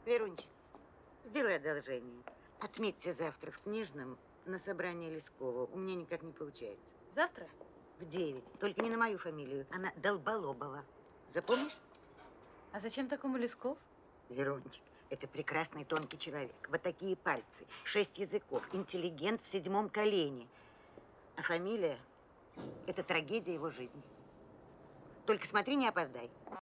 Верунчик, сделай одолжение. Отметьте завтра в книжном на собрании Лескова. У меня никак не получается. Завтра? В 9. Только не на мою фамилию. Она Долболобова. Запомнишь? А зачем такому Лесков? Верунчик, это прекрасный тонкий человек. Вот такие пальцы, 6 языков, интеллигент в 7 колене. А фамилия – это трагедия его жизни. Только смотри, не опоздай.